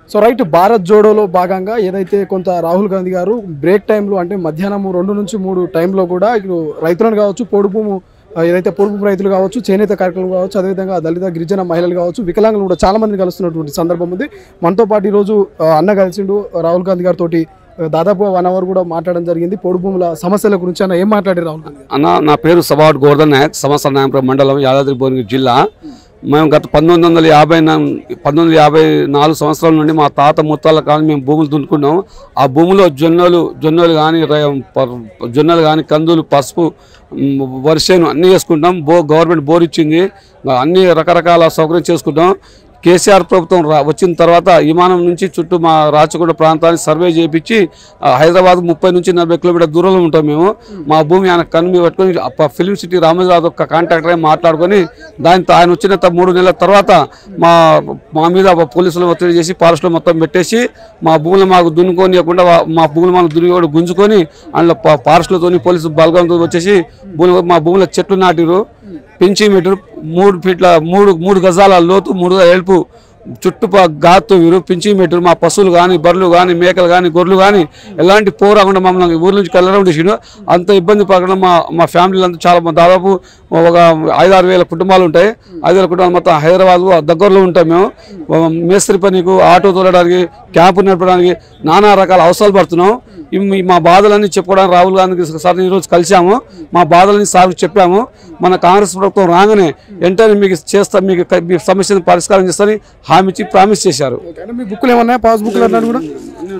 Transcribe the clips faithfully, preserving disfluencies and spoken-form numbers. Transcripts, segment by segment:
So right Bharat జోడోలో భాగంగా ఏదైతే కొంత రాహుల్ గాంధీ గారు బ్రేక్ టైంలో అంటే మధ్యాహ్నం రెండు నుంచి మూడు టైంలో కూడా ఇప్పుడు రైతులను కావచ్చు పొడుపు భూము ఏదైతే పొడుపు రైతులు కావచ్చు చేనేత కార్యక్రమం కావచ్చు అదేవిధంగా దళిత గిరిజన మహిళలు కావచ్చు వికలాంగులు కూడా చాలా మందిని కలుస్తున్నటువంటి సందర్భం ఉంది. మనతో పాటు ఈరోజు అన్న కలిసిండు రాహుల్ గాంధీ గారితో దాదాపు వన్ అవర్ కూడా మాట్లాడడం జరిగింది. పొడుపు భూముల సమస్యల గురించి అన్న ఏం మాట్లాడారు రాహుల్ గాంధీ అన్న? నా పేరు సబాట్ గోవర్ధన్ నాయక్, సమస్త నాయకుడు మండలం యాదాద్రి భువనగిరి జిల్లా. మేము గత పంతొమ్మిది వందల యాభై పంతొమ్మిది వందల యాభై నాలుగు సంవత్సరాల నుండి మా తాత ముత్తాల కానీ మేము భూములు దున్నుకున్నాం. ఆ భూమిలో జొన్నలు జొన్నలు కానీ జొన్నలు కానీ కందులు పసుపు వరిసేను అన్నీ చేసుకుంటాం. బో గవర్నమెంట్ బోర్ ఇచ్చింది, అన్ని రకరకాల సౌకర్యం చేసుకుంటాం. కేసీఆర్ ప్రభుత్వం వచ్చిన తర్వాత విమానం నుంచి చుట్టూ మా రాచకొండ ప్రాంతాన్ని సర్వే చేయించి హైదరాబాద్ ముప్పై నుంచి నలభై కిలోమీటర్ దూరంలో ఉంటాం మేము. మా భూమి ఆయన కన్ను పట్టుకొని ఫిలిం సిటీ రామోజీరావు ఒక కాంట్రాక్టర్ మాట్లాడుకొని దానితో ఆయన వచ్చిన మూడు నెలల తర్వాత మా మా మీద పోలీసులు ఒత్తిడి చేసి ఫారెస్ట్లో మొత్తం పెట్టేసి మా భూములు మాకు దున్నుకోనియకుండా మా భూములు మాకు దున్ని కూడా గుంజుకొని అందులో ఫారెస్ట్లతో పోలీసు బలగంతో వచ్చేసి భూమి మా భూముల చెట్లు నాటిరు. పెంచి మీటర్ మూడు ఫీట్ల మూడు మూడు గజాల లోతు మూడు ఎలుపు చుట్టుపా గాతో వీరు పించి మీటర్ మా పశువులు కానీ బర్రెలు కానీ మేకలు కానీ గొర్రెలు కానీ ఎలాంటి పోరాకుండా మమ్మల్ని ఊరి నుంచి కలరౌండ్ చేసిండు. అంత ఇబ్బంది పడకుండా మా మా ఫ్యామిలీలు అంతా చాలా దాదాపు ఒక ఐదారు వేల కుటుంబాలు ఉంటాయి. ఐదు వేల కుటుంబాలు మొత్తం హైదరాబాద్ దగ్గరలో ఉంటాం మేము. మేస్త్రి పనికి ఆటో తోలడానికి క్యాంపు నడపడానికి నానా రకాల అవసరాలు పడుతున్నాం. మా బాధలన్నీ చెప్పుకోవడానికి రాహుల్ గాంధీ సార్ ఈరోజు కలిసాము. మా బాధలన్నీ సార్ చెప్పాము. మన కాంగ్రెస్ ప్రభుత్వం రాగానే వెంటనే మీకు చేస్తా మీకు మీ సమస్యను పరిష్కారం చేస్తారని హామీ ఇచ్చి ప్రామిస్ చేశారు. మీ బుక్లు ఏమన్నా పాస్ బుక్లు అన్నాడు కూడా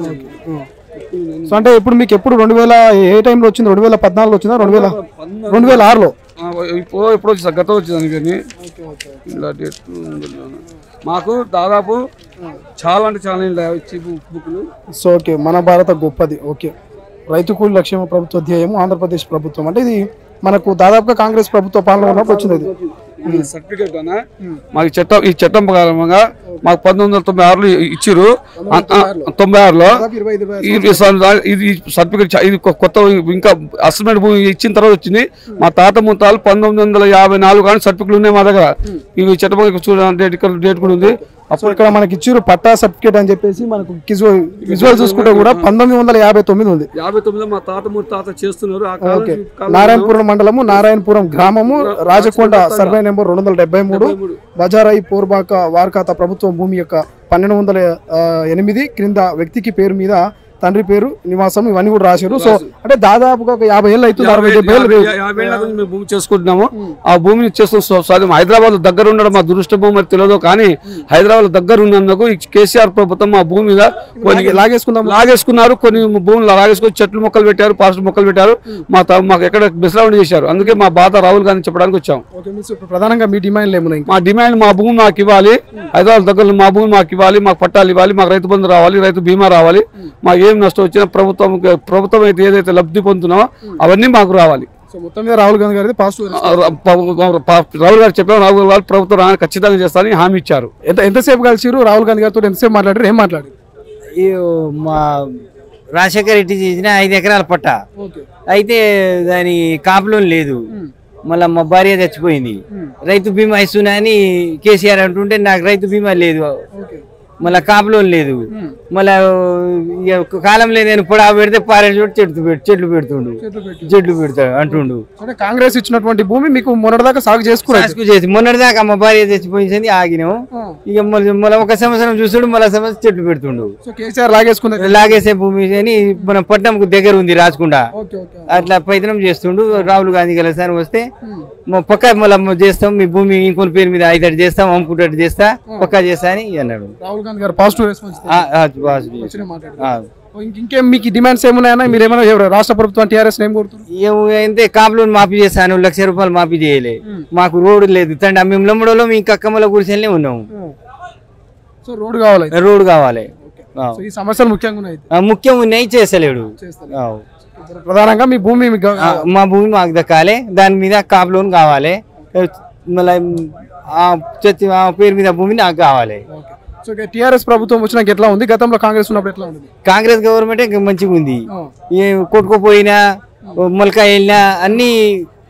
సో అంటే ఇప్పుడు మీకు ఎప్పుడు రెండు వేల ఏ టైంలో వచ్చింది? రెండు వేల పద్నాలుగులో వచ్చిందా? రెండు వేల రెండు వేల ఆరులో ఇప్పుడు ఎప్పుడు వచ్చి గతం వచ్చిందని కానీ ఇలా డేట్ మాకు దాదాపు చాలా అంటే చాలా ఇచ్చి బుక్లు. సో ఓకే, మన భారత గొప్పది. ఓకే, రైతు కూలి లక్ష్యం ప్రభుత్వ ధ్యేయం ఆంధ్రప్రదేశ్ ప్రభుత్వం అంటే ఇది మనకు దాదాపుగా కాంగ్రెస్ ప్రభుత్వ పాలన ఉన్నప్పుడు వచ్చింది. సర్టిఫికేట్ మాకు చట్టం ఈ చట్టం ప్రకారంగా మాకు పంతొమ్మిది వందల తొంభై ఆరులో ఇచ్చిరు. తొంభై ఆరులో ఇది సర్టిఫికేట్ ఇది కొత్త ఇంకా అసెస్మెంట్ భూమి ఇచ్చిన తర్వాత వచ్చింది. మా తాత ముత్తాలు పంతొమ్మిది వందల యాభై నాలుగు కానీ సర్టిఫికేట్లు ఉన్నాయి మా దగ్గర. ఇవి చట్టం చూడండి డేట్ కూడా ఉంది. అప్పుడు ఇక్కడ మనకి ఇచ్చిరు పట్టా సర్టిఫికేట్ అని చెప్పేసి మనకు విజువల్ చూసుకుంటే కూడా పంతొమ్మిది వందల యాభై తొమ్మిది ఉంది. యాభై తొమ్మిదిలో మా తాత ముత్తాత చేస్తున్నారు. నారాయణపురం మండలము నారాయణపురం గ్రామము రాజకొండ సర్వే నెంబర్ రెండు వందల డెబ్బై మూడు బజారాయి పోర్బాక వార్కాత ప్రభుత్వం భూమి యొక్క పన్నెండు వందల ఎనిమిది క్రింద వ్యక్తికి పేరు మీద తండ్రి పేరు నివాసం ఇవన్నీ కూడా రాశారు. సో అంటే దాదాపుగా ఒక యాభై ఏళ్ళు అవుతుంది, అరవై డెబ్బై ఏళ్ళు మేము భూమి చేసుకుంటున్నాము. ఆ భూమిని చేస్తాం. హైదరాబాద్ లో దగ్గర ఉండడం మా దురదృష్ట భూమి తెలియదు కానీ హైదరాబాద్ దగ్గర ఉన్నందుకు కేసీఆర్ ప్రభుత్వం మా భూమి మీద కొన్ని లాగేసుకున్నాం లాగేసుకున్నారు కొన్ని భూములు లాగేసుకొని చెట్లు మొక్కలు పెట్టారు, పాస్ట్ మొక్కలు పెట్టారు. మా మాకు ఎక్కడ బెసరౌండ్ చేశారు. అందుకే మా బాధ రాహుల్ గాంధీ చెప్పడానికి వచ్చాం. ప్రధానంగా మీ డిమాండ్లు ఏమున్నాయి? మా డిమాండ్ మా భూమి మాకు ఇవ్వాలి, హైదరాబాద్ దగ్గర మా భూమి మాకు ఇవ్వాలి, మాకు పట్టాలు ఇవ్వాలి, మాకు రైతు బంధు రావాలి, రైతు బీమా రావాలి. మా ఏం నష్టం వచ్చినా ప్రభుత్వం ప్రభుత్వం అయితే ఏదైతే లబ్ధి పొందుతున్నామో అవన్నీ మాకు రావాలి. రాహుల్ గాంధీ గారి రాహుల్ గారు చెప్పాము. రాహుల్ గారు ప్రభుత్వం రాగానే ఖచ్చితంగా చేస్తారని హామీ ఇచ్చారు. ఎంత ఎంతసేపు కలిసిరు రాహుల్ గాంధీ గారితో? ఎంతసేపు మాట్లాడారు? ఏం మాట్లాడారు? మా రాజశేఖర రెడ్డి చేసిన ఐదు ఎకరాల పట్ట అయితే దాని కాపులో లేదు. మళ్ళీ మా భార్య చచ్చిపోయింది. రైతు బీమా ఇస్తున్నా అని కేసీఆర్ అంటుంటే నాకు రైతు బీమా లేదు, మళ్ళీ కాపులో లేదు. మళ్ళా కాలం లేదు నేను పొడా పెడితే పారే చోటు చెట్లు చెట్లు పెడుతుండు చెట్లు పెడతాడు అంటుండు. కాంగ్రెస్ ఇచ్చినటువంటి భూమి మీకు మొన్నటిదాకా సాగు చేసుకుని చేసి మొన్నటిదాకా మా భార్య చచ్చిపోయింది ఆగినాం. ఇక మళ్ళీ ఒక సంవత్సరం చూసాడు మళ్ళీ సంవత్సరం చెట్లు పెడుతుండు. కేసీఆర్ లాగేసుకున్న లాగేసే భూమి అని మన పట్నంకు దగ్గర ఉంది రాజకుండా అట్లా ప్రయత్నం చేస్తుండు. రాహుల్ గాంధీ కలిసారి వస్తే పక్క మళ్ళీ చేస్తాం మీ భూమి ఇంకొన్ని పేరు మీద ఐదు చేస్తాం అమ్ముకుంటట్టు చేస్తా పక్కా చేస్తా అని అన్నాడు. ఇంకేం మీకు డిమాండ్స్ ఏమున్నాయన్నా? మీరు ఏమైనా రాష్ట్ర ప్రభుత్వం టీఆర్ఎస్ ఏం కోరుతుంది? కాపులో మాఫీ చేస్తాను, లక్ష రూపాయలు మాఫీ చేయలే. మాకు రోడ్డు లేదు తండ్రి, మేము లమ్మడలో ఇంకా కమ్మల గుడిసెల్నే ఉన్నాము. సో రోడ్డు కావాలి, రోడ్డు కావాలి. ఈ సమస్యలు ముఖ్యంగా ఉన్నాయి ముఖ్యం ఉన్నాయి చేస్తలేడు. ప్రధానంగా మీ భూమి మా భూమి మాకు దక్కాలి, దాని మీద కాపు లోన్ కావాలి, మళ్ళీ ఆ పేరు మీద భూమి నాకు కావాలి. టీఆర్ఎస్ ప్రభుత్వం వచ్చినాక ఎట్లా ఉంది? గతంలో కాంగ్రెస్ ఉన్నప్పుడు ఎట్లా ఉంది? కాంగ్రెస్ గవర్నమెంట్ మంచిగా ఉంది. ఏ కొట్టుకుపోయినా మొలకాయ వెళ్ళినా అన్ని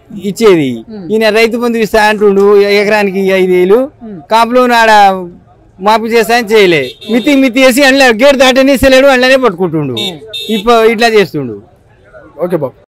ఇచ్చేది. ఈయన రైతు బంధు ఇస్తా అంటుండు ఎకరానికి ఐదు వేలు, కాపులో ఆడ మాపు చేస్తాయని చేయలే మితి మితి వేసి అందులో గేట్ దాటనిస్తలేడు అందులోనే పట్టుకుంటుండు ఇప్పుడు ఇట్లా చేస్తుండు ఓకే బాబు.